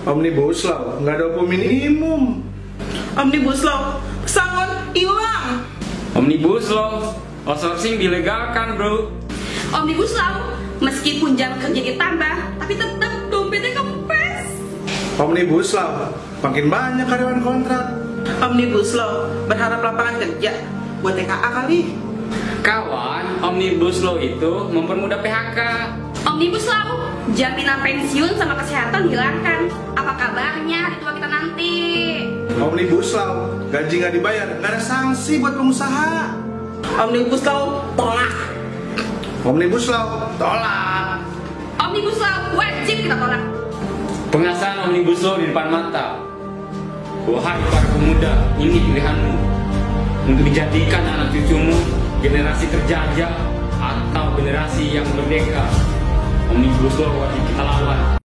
Omnibus Law, nggak ada upah minimum. Omnibus Law, pesangon hilang. Omnibus Law, outsourcing dilegalkan bro. Omnibus Law, meskipun jam kerja ditambah, tapi tetap dompetnya kempes. Omnibus Law, makin banyak karyawan kontrak. Omnibus Law, berharap lapangan kerja buat TKA kali. Kawan, Omnibus Law itu mempermudah PHK. Omnibus Law, jaminan pensiun sama kesehatan hilangkan. Apa kabarnya hari tua kita nanti? Omnibus Law, gaji nggak dibayar, nggak ada sanksi buat pengusaha. Omnibus Law, tolak. Omnibus Law, tolak. Omnibus Law, wajib kita tolak. Pengasahan Omnibus Law di depan mata. Wahai para pemuda, ini pilihanmu untuk dijadikan anak cucumu generasi terjajah atau generasi yang merdeka. Omnibus Law wajib kita lawan.